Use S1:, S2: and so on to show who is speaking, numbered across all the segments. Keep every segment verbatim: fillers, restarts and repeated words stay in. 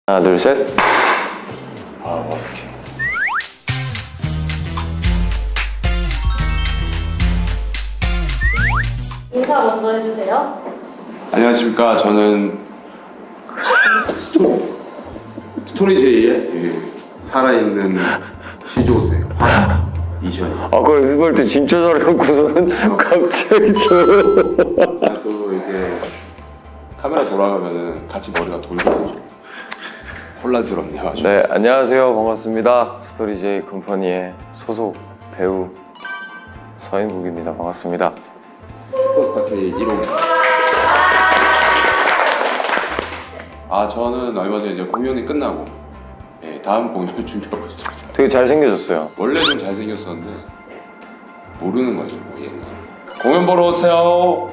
S1: 하나, 둘, 셋.
S2: 아, 어색해.
S3: 인사 먼저 해주세요.
S2: 안녕하십니까. 저는 스토, 스토리제이의 살아있는 시조새 화야 이시연입니다.
S1: 아까 연습할 때 진짜 잘해놓고서는 갑자기 저...
S2: 또 이게 카메라 돌아가면은 같이 머리가 돌면서 좀 혼란스럽네요. 아주.
S1: 네, 안녕하세요. 반갑습니다. 스토리제이 컴퍼니의 소속 배우 서인국입니다. 반갑습니다.
S2: 슈퍼스타 K 일 호. 아, 저는 얼마 전에 이제 공연이 끝나고 예, 다음 공연을 준비하고 있습니다.
S1: 되게 잘생겨졌어요.
S2: 원래 좀 잘생겼었는데 모르는 거죠, 뭐 옛날. 공연 보러 오세요.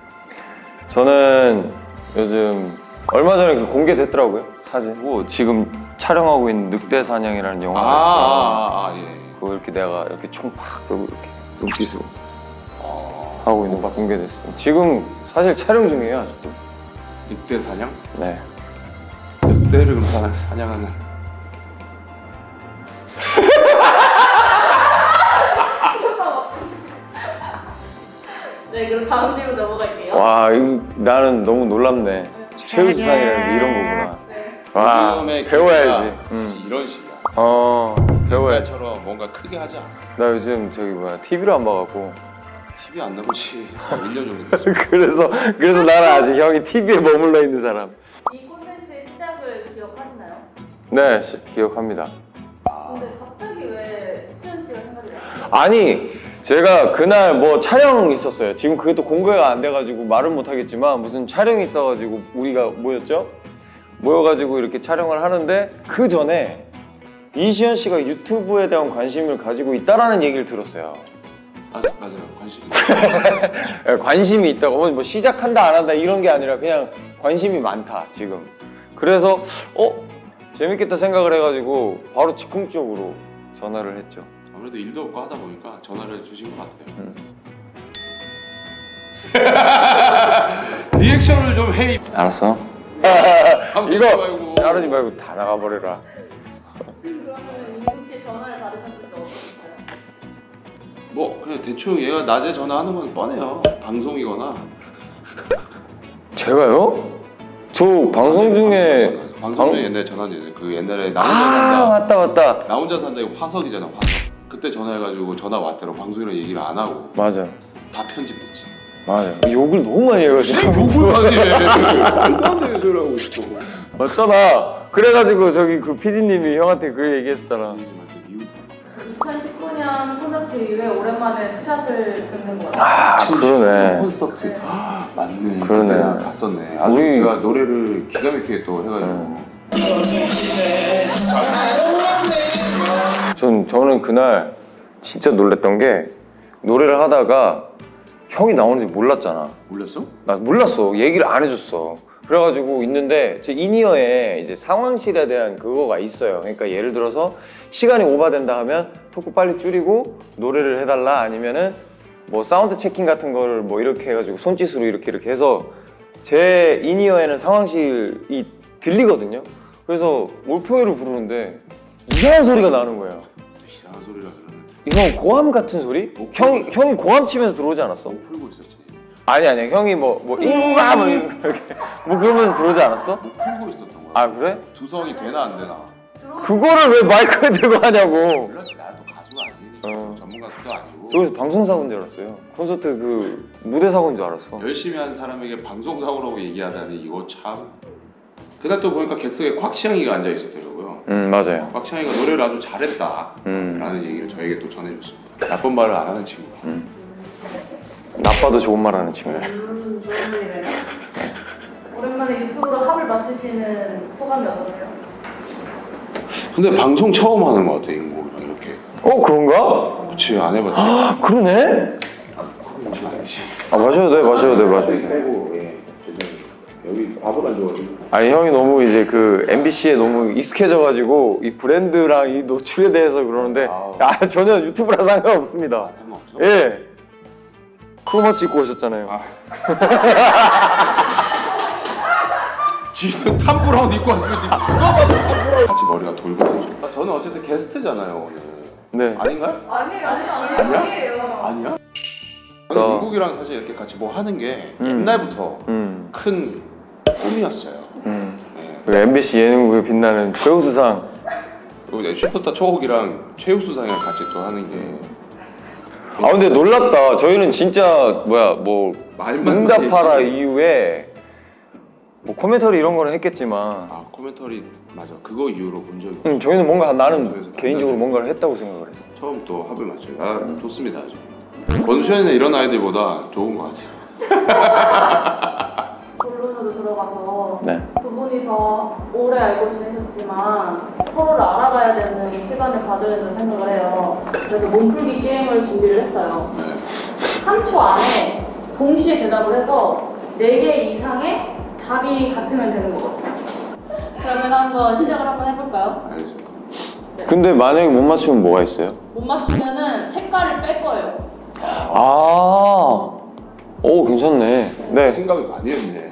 S1: 저는 요즘 얼마 전에 그 공개됐더라고요. 사진. 뭐 지금 촬영하고 있는 늑대 사냥이라는 영화가
S2: 아,
S1: 있어요.
S2: 아, 아, 예.
S1: 그거 이렇게 내가 이렇게 총 팍 쏘고 이렇게 눈빛으로
S2: 어,
S1: 하고 있는 거 공개됐어요. 지금 사실 촬영 중이에요, 아직도.
S2: 늑대 사냥?
S1: 네.
S2: 늑대를 사, 사냥하는.
S3: 네, 그럼 다음 질문 넘어갈게요.
S1: 와, 이, 나는 너무 놀랍네. 최우수상이라는 게 이런 거구나.
S3: 네.
S1: 와,
S2: 요즘의
S1: 배워야지.
S2: 사실
S1: 음.
S2: 이런 식이야.
S1: 어, 배워야지.
S2: 옛날처럼 뭔가 크게 하자.
S1: 나 요즘 저기 뭐야 티비를 안 봐갖고
S2: 티비 안 나온 지 일 년 정도 됐어.
S1: 그래서 그래서 나는 아직 형이 티비에 머물러 있는 사람.
S3: 이 콘텐츠의 시작을 기억하시나요?
S1: 네, 시, 기억합니다.
S3: 근데 갑자기 왜 시현 씨가 생각이 나요?
S1: 아니, 제가 그날 뭐 촬영 있었어요. 지금 그게 또 공개가 안 돼가지고 말은 못하겠지만 무슨 촬영이 있어가지고 우리가 모였죠? 모여가지고 이렇게 촬영을 하는데 그 전에 이시연 씨가 유튜브에 대한 관심을 가지고 있다라는 얘기를 들었어요.
S2: 아, 맞아요. 관심.
S1: 관심이 있다고, 뭐 시작한다 안 한다 이런 게 아니라 그냥 관심이 많다 지금. 그래서 어? 재밌겠다 생각을 해가지고 바로 즉흥적으로 전화를 했죠.
S2: 아무래도 일도 없고 하다 보니까 전화를 주신 것 같아요.
S1: 음.
S2: 리액션을 좀 해.
S1: 알았어. 이거 자르지 말고 다 나가버려라.
S3: 그러면 이국 씨 전화를 받으셨을 때 어떠셨어요?
S2: 뭐 그냥 대충 얘가 낮에 전화하는 건 뻔해요. 방송이거나.
S1: 제가요? 저 방송 중에
S2: 방송 중에
S1: 방...
S2: 옛날에 전화했는데 그 옛날에 나 혼자
S1: 아
S2: 산다.
S1: 맞다 맞다.
S2: 나 혼자 산다 이거 화석이잖아, 화석. 그때 전화해가지고 전화 왔더라고. 방송이랑 얘기를 안 하고
S1: 맞아
S2: 다 편집됐지.
S1: 맞아. 욕을 너무 많이 해가지고.
S2: 욕을 많이 해. 얼마나 소리하고 있어.
S1: 맞잖아. 그래가지고 저기 그 피디님이 형한테 그렇게 얘기했잖아.
S3: 이천십구 년 콘서트 이후에 오랜만에 투샷을 뵙는 것 같아요.
S1: 아 그러네.
S2: 콘서트.
S3: 네.
S2: 아, 맞네.
S1: 그러네.
S2: 그때 나 갔었네. 아주
S1: 우리...
S2: 제가 노래를 기가 막히게 또 해가지고.
S1: 음. 전 저는 그날 진짜 놀랬던 게 노래를 하다가 형이 나오는지 몰랐잖아.
S2: 몰랐어?
S1: 나 몰랐어. 얘기를 안 해줬어. 그래가지고 있는데 제 인이어에 이제 상황실에 대한 그거가 있어요. 그러니까 예를 들어서 시간이 오버된다 하면 토크 빨리 줄이고 노래를 해달라, 아니면은 뭐 사운드 체킹 같은 거를 뭐 이렇게 해가지고 손짓으로 이렇게 이렇게 해서 제 인이어에는 상황실이 들리거든요. 그래서 몰표를 부르는데 이상한 소리가 나는 거예요.
S2: 이상한 소리라 그러는데.
S1: 이거 고함 같은 소리? 형이 형이 고함 치면서 들어오지 않았어?
S2: 못 풀고 있었지.
S1: 아니 아니 형이 뭐뭐 인구가 뭐 이렇게 뭐 그러면서 들어오지 않았어?
S2: 못 풀고 있었던 거야.
S1: 아 그래?
S2: 두성이 되나 안 되나?
S1: 그거를 왜 마이크에 들고 하냐고.
S2: 몰랐지. 나도 가수가 아니고
S1: 어.
S2: 전문 가수도 아니고.
S1: 저기서 방송 사고인 줄 알았어요. 콘서트 그 무대 사고인 줄 알았어.
S2: 열심히 한 사람에게 방송 사고라고 얘기하다니 이거 참. 그날 또 보니까 객석에 곽시영이가 앉아 있었더라고요.
S1: 음 맞아요.
S2: 곽시영이가 노래를 아주 잘했다
S1: 음.
S2: 라는 얘기를 저에게 또 전해줬습니다. 나쁜 말을 안 하는 친구.
S1: 음. 나빠도 좋은 말 하는 친구.
S3: 음, 좋은 일이네요. 오랜만에 유튜브로 합을 맞추시는 소감이 어떠세요?
S2: 근데 방송 처음 하는 것 같아, 인국이랑 이렇게.
S1: 어 그런가?
S2: 그치, 안 해봤지.
S1: 아 그러네?
S2: 아, 그건 아니지.
S1: 아 마셔도 돼 마셔도 돼 마셔도 돼.
S2: 빼고, 예. 여기 밥을 안 줘가지고.
S1: 아니 형이 너무 이제 그 엠비씨에 너무 익숙해져가지고 이 브랜드랑 이 노출에 대해서 그러는데
S2: 아우.
S1: 아 전혀 유튜브랑 상관없습니다.
S2: 상관없어?
S1: 예. 크로마치 입고 오셨잖아요.
S2: 아. 쥐는 탐브라운 입고 왔으면 그거 봐도 탐브라운 같이 머리가 돌고. 저는 어쨌든 게스트잖아요 오늘.
S1: 네.
S2: 아닌가요?
S3: 아니에요, 아니에요,
S2: 아니야?
S3: 아니에요.
S2: 아니야? 저는
S1: 어.
S2: 민국이랑 사실 이렇게 같이 뭐 하는 게
S1: 음.
S2: 옛날부터
S1: 음.
S2: 큰 꿈이었어요.
S1: 음.
S2: 네.
S1: 그 엠비씨 예능국에 빛나는 최우수상.
S2: 그리고 이제 슈퍼스타 초옥이랑 최우수상이랑 같이 또 하는 게.
S1: 아 근데 놀랍다. 저희는 진짜 뭐야 뭐
S2: 말만
S1: 응답하라
S2: 많이 했지.
S1: 이후에 뭐 코멘터리 이런 거는 했겠지만
S2: 아 코멘터리 맞아. 그거 이후로 본 적이
S1: 음, 저희는 뭔가 나는
S2: 그래서
S1: 개인적으로
S2: 만나네.
S1: 뭔가를 했다고 생각을 했어.
S2: 처음 또 합을 맞춰요. 아 좋습니다 아주. 권수현이나 이런 아이들보다 좋은 것 같아요.
S3: 본론으로 들어가서
S1: 네.
S3: 두 분이서 오래 알고 지내셨지만 서로를 알아가야 되는 시간을 가져야 된다는 생각을 해요. 그래서 몸풀기 게임을 준비를 했어요.
S2: 네.
S3: 삼 초 안에 동시에 대답을 해서 네 개 이상의 답이 같으면 되는 거거든요. 그러면 한번 시작을 한번 해볼까요?
S2: 알겠습니다.
S1: 근데 만약에 못 맞추면 뭐가 있어요?
S3: 못 맞추면은 색깔을 뺄 거예요.
S1: 아, 오 괜찮네. 네.
S2: 생각을 많이 했네.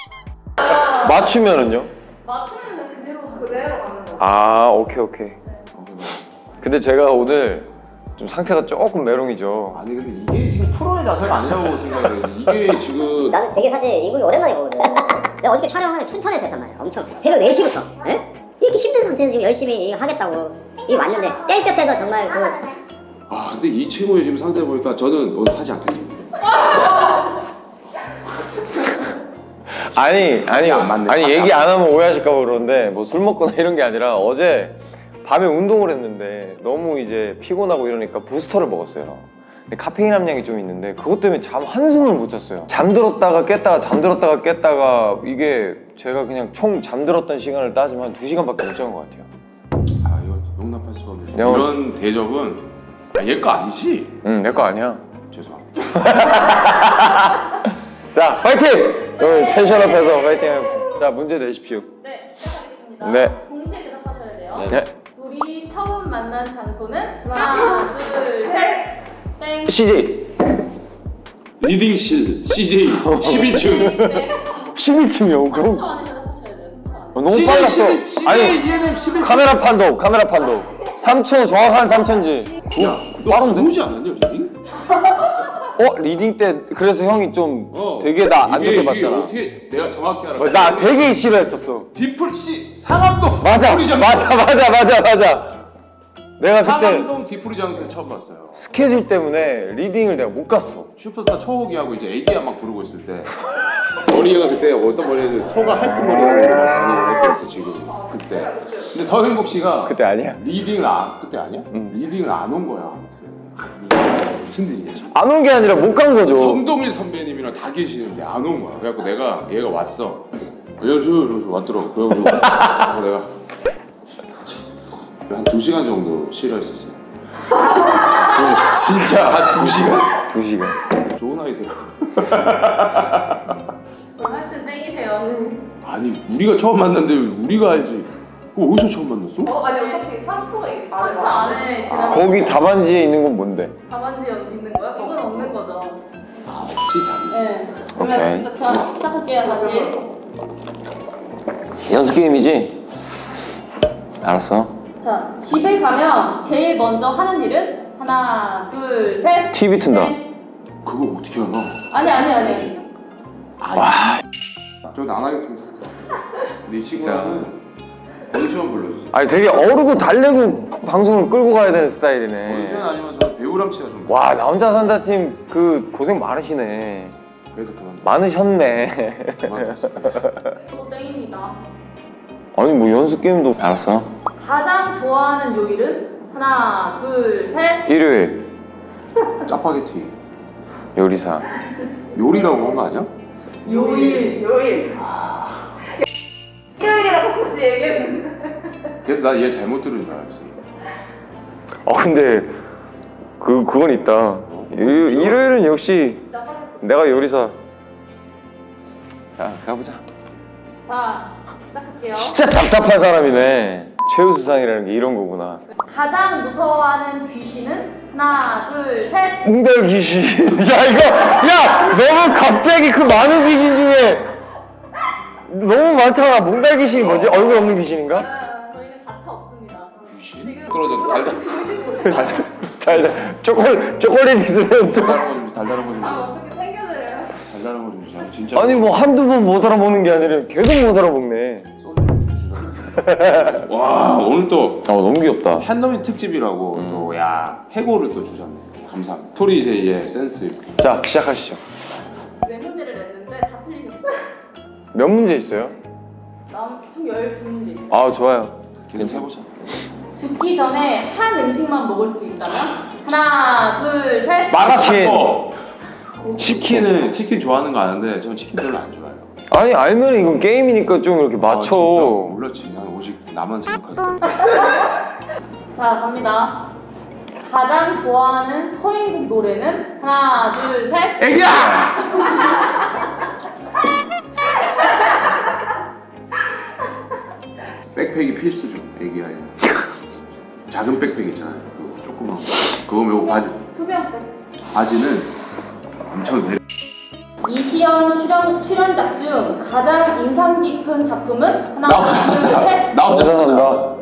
S1: 맞추면은요?
S3: 맞추면은 그대로 그대로 가는 거예요.
S1: 아, 오케이 오케이. 근데 제가 오늘 좀 상태가 조금 메롱이죠.
S2: 아니 근데 이게 지금 프로의 자세가 아니라고 생각해요. 이게 지금
S4: 나는 되게 사실 인국이 오랜만에 보거든. 내가 어저께 촬영을 춘천에서 했단 말이야. 엄청 새벽 네 시부터. 에? 이렇게 힘든 상태에서 지금 열심히 하겠다고 이 왔는데 땡볕에서 정말 그
S2: 아 근데 이 친구의 지금 상태 보니까 저는 오늘 하지 않겠습니다.
S1: 아니 아니
S2: 안 맞네.
S1: 아니
S2: 맞지
S1: 얘기 안 하면 오해하실까 봐 그러는데 뭐 술 먹거나 이런 게 아니라 어제 밤에 운동을 했는데 너무 이제 피곤하고 이러니까 부스터를 먹었어요. 근데 카페인 함량이 좀 있는데 그것 때문에 잠 한숨을 못 잤어요. 잠들었다가 깼다가 잠들었다가 깼다가 이게 제가 그냥 총 잠들었던 시간을 따지면 한 두 시간밖에 못 잔 것 같아요.
S2: 아 이거 용납할 수 없는
S1: 네, 오늘-
S2: 이런 대접은 아, 얘 거 아니지?
S1: 응, 내 거 아니야.
S2: 죄송합니다.
S1: 자, 파이팅! 오늘 텐션업해서 파이팅 해봅시다. 자, 문제 내십시오.
S3: 네, 시작하겠습니다.
S1: 네.
S3: 동시에 대답하셔야 돼요.
S1: 네.
S3: 둘이 처음 만난 장소는 하나, 둘, 셋. 땡.
S1: 씨제이.
S2: 리딩실 씨제이 십일 층.
S3: 네.
S1: 십일 층이요.
S3: 삼
S1: 그럼
S3: 초 안에 대답하셔야 돼요. 삼 초 안에.
S1: 어, 너무 빨랐어. 아니,
S2: 이엔엠 십일 층.
S1: 카메라 판독, 카메라 판독. 삼 초 정확한 삼 초인지.
S2: 야, 너
S1: 빠른데?
S2: 그러지 않았냐 리딩?
S1: 어, 리딩 때 그래서 형이 좀
S2: 어.
S1: 되게 나 안
S2: 이게-
S1: 좋게
S2: 이게
S1: 봤잖아.
S2: 어떻게 내가 정확히 알아?
S1: 어, 나 되게 싫어했었어.
S2: 디플 씨 상암동
S1: 맞아,
S2: 디프리 장소.
S1: 맞아, 맞아, 맞아, 맞아. 내가 그때
S2: 상암동 디프리 장소에서 처음 봤어요.
S1: 스케줄 때문에 리딩을 내가 못 갔어.
S2: 슈퍼스타 초호기하고 이제 애기야 막 부르고 있을 때 머리가 그때 어떤 머리였는데 소가 핥은 머리하고 막 다니고 할 때였어 지금 그때. 근데 서현국 씨가
S1: 그때 아니야.
S2: 리딩을 안 그때 아니야?
S1: 응.
S2: 리딩을 안 온 거야 아무튼. 이게 무슨 일이냐 지금.
S1: 안 온 게 아니라 못 간 거죠.
S2: 성동일 선배님이랑 다 계시는데 안 온 거야. 그래갖고 내가 얘가 왔어. 안녕하세요. 왔더라고. 그래서 내가 한 두 시간 정도 싫어했었어요. 진짜 한 두 시간.
S1: 두 시간.
S2: 좋은 아이들.
S3: 그럼 하여튼 땡이세요.
S2: 아니 우리가 처음 만났는데 우리가 알지. 그거 어디서 처음 만났어?
S5: 어, 아니 어차피 삼 초가 이게
S3: 삼 초 안에 대답.
S1: 거기 답안지에 있는 건 뭔데?
S3: 답안지 있는 거야? 이건 없는 거죠.
S2: 아 없지 답이.
S3: 네.
S1: 오케이.
S3: 그러면 자, 시작할게요 다시.
S1: 연습 게임이지? 알았어.
S3: 자, 집에 가면 제일 먼저 하는 일은 하나, 둘, 셋.
S1: 티비 튼다.
S3: 넷.
S2: 그거 어떻게 알아?
S3: 아니 아니 아니.
S2: 아, 저는 안 하겠습니다. 근데 이 친구는 권수현 불러주세요.
S1: 아니 되게 어르고 달래고 방송을 끌고 가야 되는 스타일이네.
S2: 권수현 아니면 저는 배우람 씨가 좀.
S1: 와, 나 혼자 산다 팀 그 고생 많으시네.
S2: 그래서 그만.
S1: 많으셨네.
S2: 그만뒀어요.
S3: 또 땡입니다.
S1: 아니 뭐 연습 게임도 알았어.
S3: 가장 좋아하는 요일은 하나, 둘, 셋.
S1: 일요일
S2: 짜파게티.
S1: 요리사.
S2: 요리라고 한 거 아니야?
S3: 요일.
S5: 요일 일요일이라고 굳이 얘기했는데
S2: 그래서 난 얘 잘못 들은 줄 알았지.
S1: 어 근데 그 그건 있다. 일, 일요일은 역시 내가 요리사. 자 가보자.
S3: 자, 시작할게요.
S1: 진짜 답답한 사람이네. 최우수상이라는 게 이런 거구나.
S3: 가장 무서워하는 귀신은 하나, 둘, 셋.
S1: 웅달 귀신. 야 이거 야 너무 갑자기 그 많은 귀신 중에 너무 많잖아. 몽달 귀신이 뭐지? 얼굴 없는 귀신인가?
S3: 아, 저희는 가차 없습니다. 지금
S2: 떨어져 달달
S3: 주무시고
S1: 달달 초콜 초콜릿 있으면 좀.
S2: 달달한 거좀 달달한 거좀
S3: 아 어떻게 챙겨드려요?
S2: 달달한 거좀 주자 진짜.
S1: 아니 뭐 한두 번 못 알아보는 게 아니라 계속 못 알아먹네.
S2: 와 오늘 또
S1: 아 너무 귀엽다.
S2: 한너민 특집이라고
S1: 음.
S2: 또야 해고를 또 주셨네. 감사합니다. 토리제이의 센스.
S1: 자 시작하시죠.
S3: 네 문제를 냈는데 다 틀리셨어요.
S1: 몇 문제 있어요?
S3: 남총 열두 문제.
S2: 어.
S1: 아 좋아요.
S2: 계속 해보자.
S3: 죽기 전에 한 음식만 먹을 수 있다면 하나 둘 셋.
S2: 마라샹궈. 치킨은 치킨 좋아하는 거 아는데 저는 치킨 별로 안 좋아해요.
S1: 아니 알면 이건 게임이니까 좀 이렇게 맞춰.
S2: 아, 진짜 몰랐지. 난 오직 나만 생각하지.
S3: 자 갑니다. 가장 좋아하는 서인국 노래는 하나 둘 셋.
S2: 애기야! 백팩이 필수죠. 애기야. 작은 백팩 있잖아요. 그 조그만 거. 그거 메고 바지.
S5: 투명백.
S2: 바지는 엄청 내려.
S3: 이시연 출연, 출연작 중 가장 인상 깊은 작품은 하나
S2: 나 혼자
S3: 둘
S2: 샀다.
S3: 셋.
S2: 나 혼자 샀다.
S1: 죄송합니다.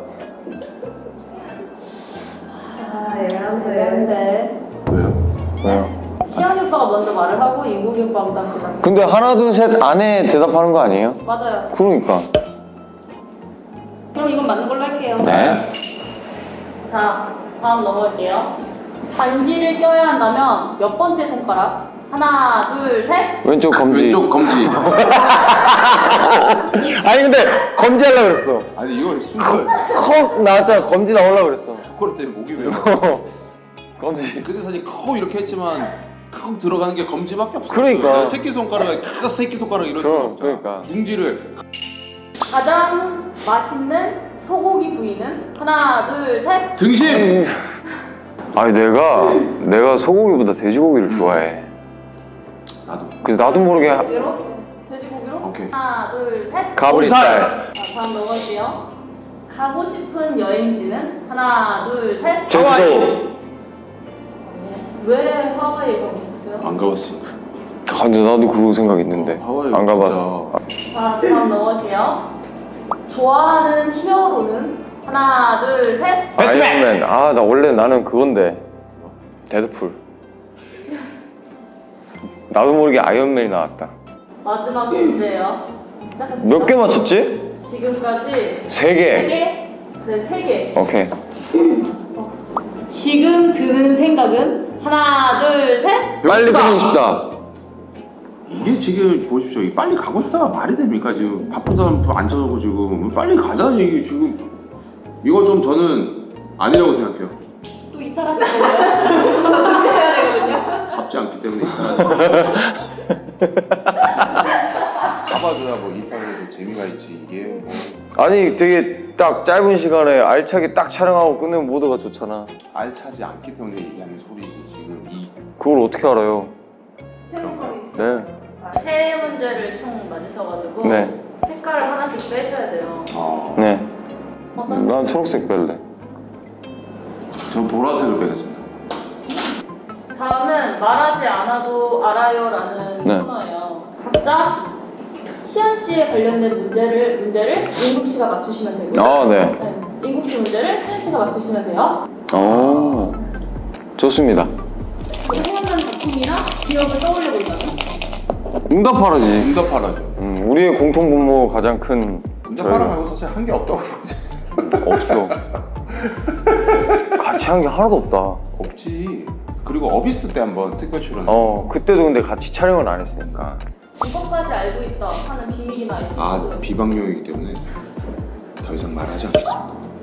S3: 아 애한데.
S2: 왜요?
S1: 왜요?
S3: 시연이 오빠가 먼저 말을 하고 인국이 오빠가 그다음 대답.
S1: 근데 하나 둘 셋 안에 대답하는 거 아니에요?
S3: 맞아요.
S1: 그러니까.
S3: 그럼 이건 맞는 걸로 할게요.
S1: 네.
S3: 자 다음 넘어갈게요. 반지를 껴야 한다면 몇 번째 손가락? 하나 둘 셋.
S1: 왼쪽 검지.
S2: 왼쪽 검지.
S1: 아니 근데 검지 하려고 그랬어.
S2: 아니 이거 순서.
S1: 컥 나왔잖아. 검지 나오려고 그랬어.
S2: 초콜릿 때문에 목이 왜요?
S1: 검지.
S2: 그때 사실 컥 이렇게 했지만 컥 들어가는 게 검지밖에 없어.
S1: 그러니까.
S2: 새끼 손가락에 칵 새끼 손가락 이럴 수가
S1: 그럼,
S2: 없잖아.
S1: 그러니까.
S2: 중지를.
S3: 가장 맛있는 소고기 부위는 하나 둘 셋.
S2: 등심.
S1: 아니 내가 내가 소고기보다 돼지고기를 좋아해.
S2: 나도.
S1: 그래서 나도 모르게 하-
S3: 고기로? 돼지고기로?
S2: 오케이.
S3: 하나 둘 셋.
S1: 가브리 스타일.
S3: 자 다음 넘어갈게요. 가고 싶은 여행지는 하나 둘 셋.
S1: 제주도.
S3: 왜 하와이에 가고 싶으세요?
S2: 안 가봤으니까.
S1: 아, 근데 나도 그거 생각했는데
S2: 하와이
S1: 안 가봐서.
S3: 자 다음 넘어갈게요. 좋아하는 히어로는 하나 둘 셋.
S1: 아이언맨. 아 나 원래 나는 그건데 데드풀. 나도 모르게 아이언맨이 나왔다.
S3: 마지막 문제예요. 시작할게요.
S1: 몇 개 맞췄지?
S3: 지금까지
S1: 세
S3: 세
S1: 개.
S3: 개? 그래 세 개.
S1: 오케이.
S3: 지금 드는 생각은 하나 둘 셋.
S1: 빨리 가고 싶다.
S2: 이게 지금 보십시오. 이게 빨리 가고 싶다가 말이 됩니까? 지금 바쁜 사람 앉혀놓고 지금 빨리 가자는 얘기 지금 이거 좀 저는 아니라고 생각해요.
S3: 또 이탈하실 거예요?
S5: 저 준비해야 되거든요.
S2: 잡지 않기 때문에 이탈하지. 잡아줘야 뭐 이탈해도 재미가 있지. 이게 뭐
S1: 아니 되게 딱 짧은 시간에 알차게 딱 촬영하고 끝내면 모두가 좋잖아.
S2: 알차지 않기 때문에 얘기하는 소리지. 지금 이
S1: 그걸 어떻게 알아요?
S5: 최우선이.
S1: 네.
S3: 세 문제를 총 맞으셔가지고
S1: 네.
S3: 색깔을 하나씩 빼셔야 돼요.
S2: 어,
S1: 네.
S3: 어떤
S1: 난
S3: 색깔?
S1: 초록색 뺄래.
S2: 전 보라색을 빼겠습니다.
S3: 다음은 말하지 않아도 알아요라는
S1: 네.
S3: 코너예요. 각자 시연 씨에 관련된 문제를 문제를 인국 씨가 맞추시면 되고요.
S1: 아 네.
S3: 네. 인국 씨 문제를 시연 씨가 맞추시면 돼요.
S1: 오. 좋습니다.
S3: 생각나는 작품이나 기억을 떠올리고 있나요?
S1: 응답하라지.
S2: 응답하라죠.
S1: 음, 우리의 공통 분모 가장 큰
S2: 응답하라
S1: 저희가
S2: 말고 사실 한 게 없다고 그러지.
S1: 없어. 같이 한 게 하나도 없다.
S2: 없지. 그리고 어비스 때 한번 특별 출연.
S1: 어 그때도 근데 같이 촬영을 안 했으니까.
S3: 이것까지 알고 있다 하는 비밀이나 있으시죠?
S2: 아 비방용이기 때문에 더 이상 말하지 않겠습니다.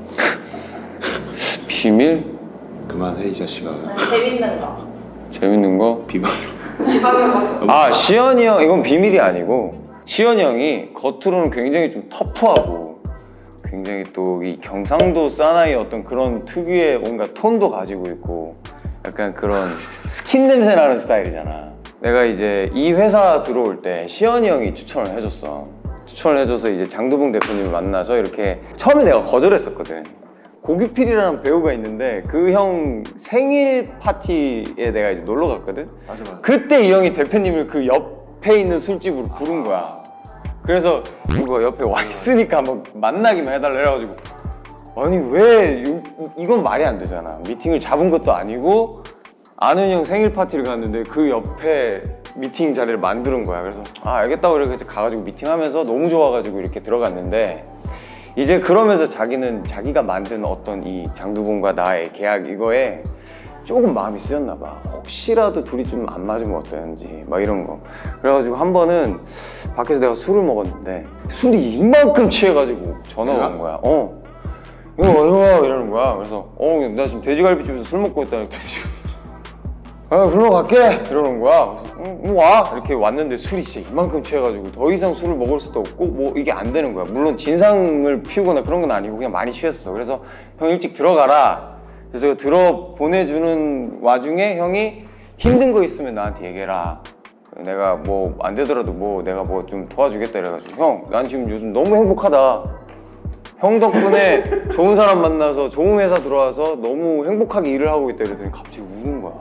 S1: 비밀?
S2: 그만해 이 자식아.
S5: 재밌는 거.
S1: 재밌는 거?
S2: 비방.
S5: 비방용 막.
S1: 아 시연이 형 이건 비밀이 아니고 시연이 형이 겉으로는 굉장히 좀 터프하고 굉장히 또 이 경상도 사나이 어떤 그런 특유의 뭔가 톤도 가지고 있고 약간 그런 스킨 냄새 나는 스타일이잖아. 내가 이제 이 회사 들어올 때 시연이 형이 추천을 해줬어. 추천을 해줘서 이제 장두봉 대표님을 만나서 이렇게 처음에 내가 거절했었거든. 고규필이라는 배우가 있는데 그 형 생일 파티에 내가 이제 놀러 갔거든.
S2: 맞아 맞아.
S1: 그때 이 형이 대표님을 그 옆에 있는 술집으로 부른 거야. 그래서 이거 옆에 와 있으니까 한번 만나기만 해달라 해가지고 아니 왜 이, 이건 말이 안 되잖아. 미팅을 잡은 것도 아니고 아는 형 생일 파티를 갔는데 그 옆에 미팅 자리를 만드는 거야. 그래서 아 알겠다고 이렇게 가가지고 미팅하면서 너무 좋아가지고 이렇게 들어갔는데 이제 그러면서 자기는 자기가 만든 어떤 이 장두봉과 나의 계약 이거에 조금 마음이 쓰였나 봐. 혹시라도 둘이 좀 안 맞으면 어떠는지 막 이런 거. 그래가지고 한 번은 밖에서 내가 술을 먹었는데 술이 이만큼 취해가지고 전화가 온 거야. 어, 이거 이거 이러는 거야. 그래서 어, 나 지금 돼지갈비집에서 술 먹고 있다니까 돼지갈비. 아, 불러 갈게 이러는 거야. 그래서 응, 응, 와 이렇게 왔는데 술이 진짜 이만큼 취해가지고 더 이상 술을 먹을 수도 없고 뭐 이게 안 되는 거야. 물론 진상을 피우거나 그런 건 아니고 그냥 많이 취했어. 그래서 형 일찍 들어가라. 그래서 들어 보내주는 와중에 형이 힘든 거 있으면 나한테 얘기해라. 내가 뭐 안 되더라도 뭐 내가 뭐 좀 도와주겠다 이래가지고 형 난 지금 요즘 너무 행복하다. 형 덕분에 좋은 사람 만나서 좋은 회사 들어와서 너무 행복하게 일을 하고 있다 이러더니 갑자기 우는 거야.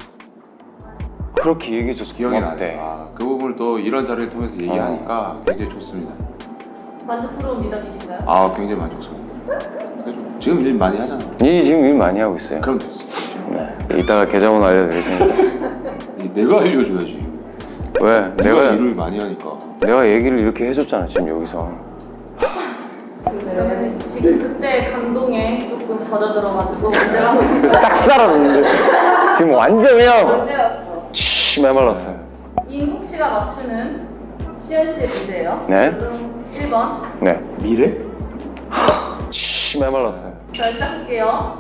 S1: 그렇게 얘기해줘서
S2: 기억이
S1: 고맙대.
S2: 나네. 아, 그 부분을 또 이런 자리를 통해서 얘기하니까
S1: 어.
S2: 굉장히 좋습니다.
S3: 만족스러운 미담이신가요?
S2: 아, 굉장히 만족스러워. 지금 일 많이 하잖아.
S1: 이 지금 일 많이 하고 있어요.
S2: 그럼 됐어.
S1: 네. 이따가 계좌번호 알려드릴 테니까.
S2: 내가 알려줘야지.
S1: 왜?
S2: 내가
S1: 내가
S2: 일을 많이 하니까.
S1: 내가 얘기를 이렇게 해줬잖아 지금 여기서.
S3: 그러면 지금 그때 감동에 조금 젖어들어가지고 문제라고
S1: 싹 살았는데 지금 완전 그냥
S5: 언제였어?
S1: 치 메말랐어요.
S3: 인국 씨가 맞추는 시연 씨의 문제예요.
S1: 네.
S3: 일 번.
S1: 네.
S2: 미래?
S1: 치 메말랐어요.
S3: 자, 시작할게요.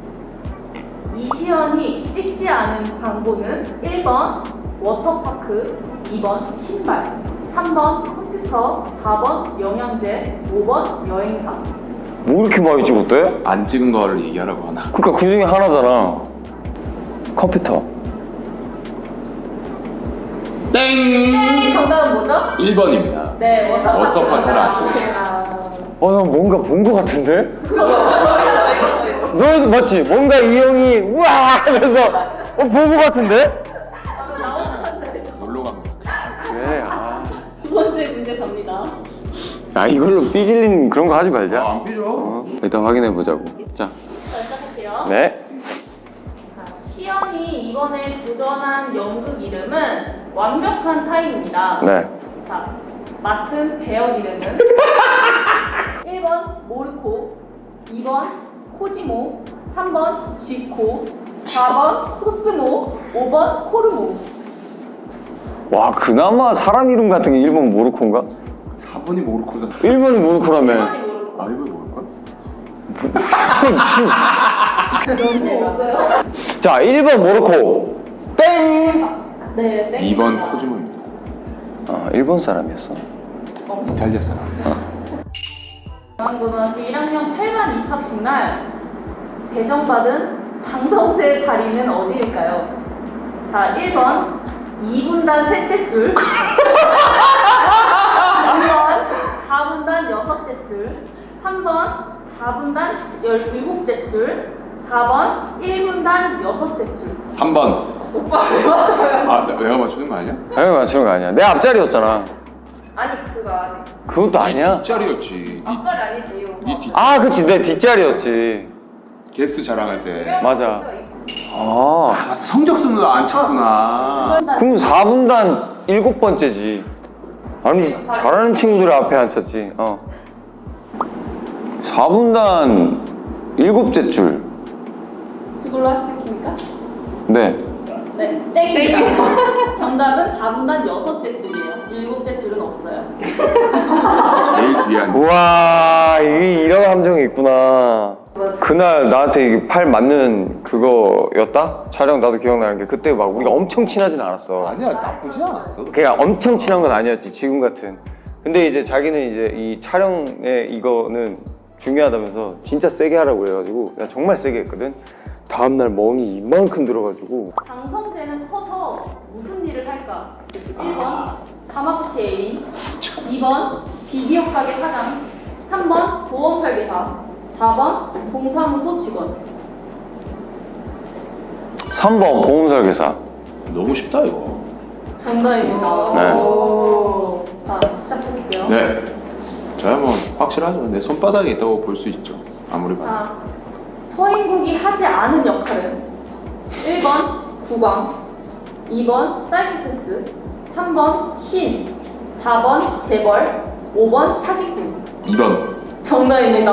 S3: 이시연이 찍지 않은 광고는 일 번 워터파크, 이 번 신발, 삼 번 컴퓨터, 사 번 영양제, 오 번 여행사.
S1: 뭐 이렇게 많이 찍었대?
S2: 안 찍은 거를 얘기하라고 하나?
S1: 그러니까 그 중에 하나잖아. 컴퓨터.
S3: 땡! 정답은 뭐죠?
S2: 일 번입니다.
S3: 네, 워터파크.
S2: 워터파크를 안 찍었어.
S1: 어, 나 뭔가 본 거 같은데?
S5: 저거 저거 이거 이거.
S1: 너도 맞지? 뭔가 이 형이 우와 하면서 어, 본 거 같은데?
S2: 놀러 간 거야.
S1: 그래. 아.
S3: 두 번째 문제 갑니다.
S1: 아 이걸로 삐질린 그런 거 하지 말자.
S2: 아, 안 삐져.
S1: 어, 일단 확인해 보자고. 자,
S3: 자, 시작할게요.
S1: 네.
S3: 자, 시연이 이번에 도전한 연극 이름은 완벽한 타인입니다.
S1: 네.
S3: 자, 맡은 배역 이름은 일 번 모르코, 이 번 코지모, 삼 번 지코, 사 번 코스모, 오 번 코르모.
S1: 와 그나마 사람 이름 같은 게 일 번 모르코인가?
S2: 사 번이 모르코잖아.
S1: 일 번이 모르코라며.
S5: 많이 모르고.
S2: 아, 일 번이 모르코?
S3: 너무 없어요?
S1: 자, 일 번 모로코. 땡!
S3: 네, 땡.
S2: 이 번 코즈모입니다.
S1: 아, 일본 사람이었어.
S2: 이탈리아 사람.
S3: 중앙고등학교 일 학년 팔 반 입학식 날 배정받은 방성재의 자리는 어디일까요? 자, 일 번 이 분단 셋째 줄, 이 번 사 분단 여섯째 줄, 삼 번 사 분단 열일곱째 줄, 사 번 일 분단 여섯째 줄.
S2: 삼 번.
S5: 오빠 왜 맞춰요?
S2: 아, 나- 내가 맞추는 거 아니야?
S1: 당연히 맞추는 거 아니야. 내 앞자리였잖아.
S5: 아니 그거 아니.
S1: 그것도 아니야.
S2: 뒷자리였지. 니
S5: 앞자리 아니지 이거.
S2: 니 뒷-
S1: 아, 그치. 내 뒷자리였지.
S2: 게스트 자랑할 때.
S1: 맞아. 아,
S2: 아, 맞다. 성적순으로 안 쳤구나.
S1: 그럼 사 분단 일곱 번째지. 아니, 잘하는 친구들 앞에 앉혔지. 어. 사 분단 일곱째 줄.
S3: 그걸로 하시겠습니까?
S1: 네.
S3: 네, 땡입니다. 정답은 사 분단 여섯째 줄이에요. 일곱째 줄은 없어요.
S2: 제일 뒤에 앉아.
S1: 우와, 이게 이런 함정이 있구나. 그날 나한테 이게 팔 맞는 그거였다? 촬영 나도 기억나는 게 그때 막 우리가 엄청 친하진 않았어.
S2: 아니야, 나쁘지 않았어.
S1: 그냥 엄청 친한 건 아니었지, 지금 같은. 근데 이제 자기는 이제 이 촬영에 이거는 중요하다면서 진짜 세게 하라고 그래가지고 내가 정말 세게 했거든. 다음날 멍이 이만큼 들어가지고
S3: 방성재는 커서 무슨 일을 할까? 일 번 가마부치 애인, 이 번 비디오 가게 사장, 삼 번 보험 설계사, 사 번 동사무소 직원.
S1: 삼 번 보험 설계사.
S2: 너무 쉽다 이거.
S3: 정답입니다.
S1: 네.
S3: 오. 자, 시작해볼게요.
S2: 네. 저야 뭐 확실하죠. 내 손바닥에 있다고 볼 수 있죠. 아무리 봐도.
S3: 자, 서인국이 하지 않은 역할은 일 번 국왕, 이 번 사이코패스, 삼 번 신, 사 번 재벌, 오 번 사기꾼.
S2: 이 번.
S3: 정답입니다.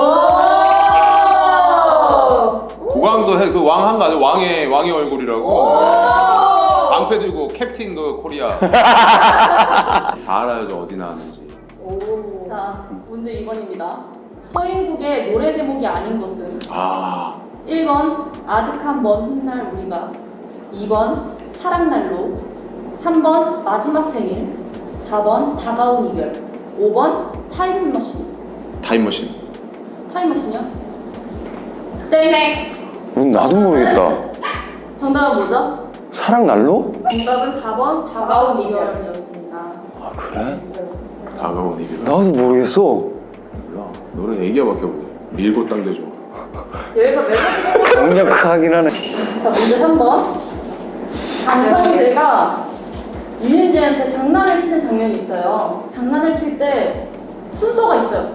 S3: 오!
S2: 국왕도 해, 그 왕 한 거 아니야? 왕의 왕의 얼굴이라고.
S3: 오!
S2: 방패 들고 캡틴 그 코리아. 다 알아야죠 어디 나왔는지.
S3: 자, 문제 이 번입니다. 서인국의 노래 제목이 아닌 것은
S2: 아.
S3: 일 번 아득한 먼 훗날 우리가, 이 번 사랑날로, 삼 번 마지막 생일, 사 번 다가온 이별, 오 번 타임머신.
S2: 타임머신.
S3: 타임머신이요? 땡!
S1: 음, 나도 모르겠다.
S3: 정답은 뭐죠?
S1: 사랑 날로?
S3: 정답은 사 번 다가온 이별이었습니다.
S1: 아 그래?
S2: 다가온 이별.
S1: 나도 모르겠어.
S2: 몰라. 노래 얘기야밖에 없네. 밀고 땅대죠.
S5: 여기서 멜로디
S1: 강력하긴 하네.
S3: 자, 문제 삼 번. 강성재가 윤윤재한테 장난을 치는 장면이 있어요. 장난을 칠 때 순서가 있어요.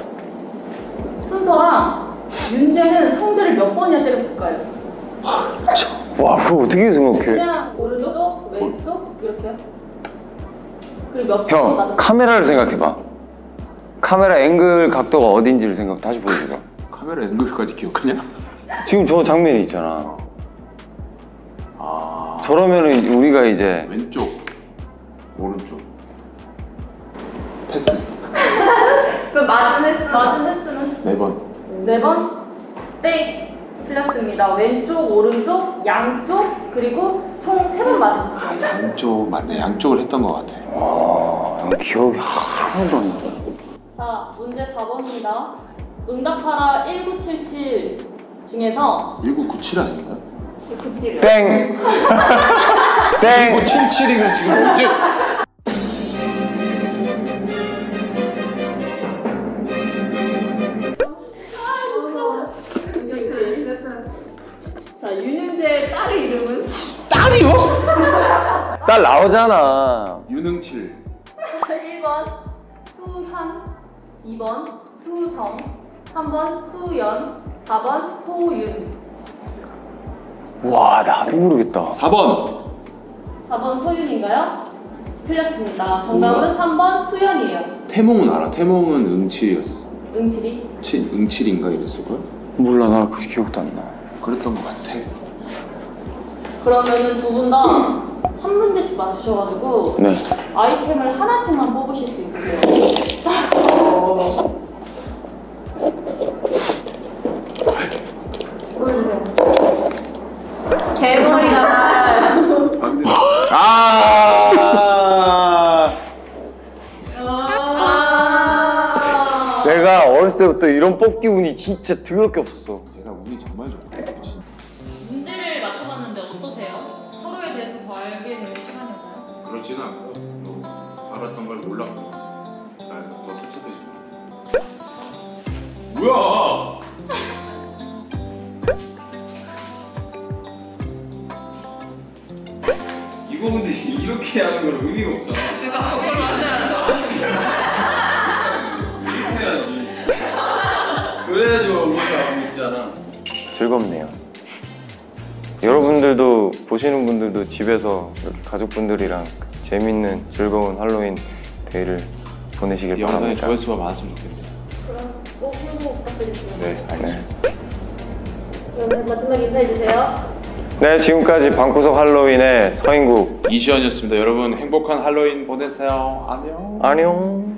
S3: 순서랑 윤재는 성재를 몇 번이나 때렸을까요?
S1: 와 그거 어떻게 생각해?
S3: 그냥 오른쪽, 왼쪽 이렇게요. 그리고 몇 번
S1: 형
S3: 맞았어요?
S1: 카메라를 생각해봐. 카메라 앵글 각도가 어딘지를 생각 다시 보여줘봐.
S2: 카메라 앵글까지 기억하냐?
S1: 지금 저 장면이 있잖아.
S2: 아.
S1: 저러면은 우리가 이제
S2: 왼쪽, 오른쪽. 패스.
S5: 그 맞은 횟수
S3: 맞은 횟수는
S2: 네 번.
S3: 네 번? 땡! 틀렸습니다. 왼쪽, 오른쪽, 양쪽, 그리고 총 세 번 맞으셨어요.
S2: 양쪽 맞네. 양쪽을 했던 것 같아.
S1: 아 기억이 하나도 안 나.
S3: 자, 문제 사 번입니다. 응답하라 일구칠칠 중에서
S2: 일구구칠 아닌가?
S3: 구칠이요.
S1: 땡. 땡.
S2: 일구칠칠이면 지금 언제?
S3: 자, 윤윤재의 딸의 이름은?
S1: 딸 나오잖아.
S2: 유능칠.
S3: 일 번 수현, 이 번 수정, 삼 번 수연, 사 번 소윤.
S1: 와 나도 모르겠다.
S2: 사 번.
S3: 사 번 소윤인가요? 틀렸습니다. 정답은 삼 번 수연이에요.
S2: 태몽은 알아. 태몽은 응칠이었어.
S3: 응칠이?
S2: 칠, 응칠인가 이랬을걸?
S1: 몰라 나 그 기억도 안 나.
S2: 그랬던 것 같아.
S3: 그러면은 두 분 다 한 문제씩 맞추셔가지고
S1: 네.
S3: 아이템을 하나씩만 뽑으실 수 있으세요. 보여주세요. 개머리가 나요.
S2: 아.
S3: 아~
S1: 내가 어렸을 때부터 이런 뽑기 운이 진짜 더럽게 없었어.
S2: 제가 운이 정말 좋네.
S3: 문제를 맞춰봤는데 어떠세요? 서로에 대해서 더 알게 되는 시간이었나요?
S2: 그렇지는 않고요. 너무 알았던 걸 몰랐고. 나더 설득되지. 뭐야? 이거 근데 이렇게 하는 건 의미가 없잖아.
S5: 그러니까 그걸 하셔야죠.
S2: 이렇게 해야지.
S6: 그래야지 우리가 믿잖아.
S1: 즐겁네요. 여러분들도 보시는 분들도 집에서 이렇게 가족분들이랑 재밌는 즐거운 할로윈 데이를 보내시길
S2: 이 영상에
S1: 바랍니다.
S2: 조회수가 많았으면 좋겠네요.
S3: 그럼 꼭 후보 부탁드릴게요.
S2: 네, 알겠습니다.
S1: 네.
S3: 그러면 마지막 인사해주세요.
S1: 네 지금까지 방구석 할로윈의 서인국
S2: 이시연이었습니다. 여러분 행복한 할로윈 보내세요. 안녕.
S1: 안녕.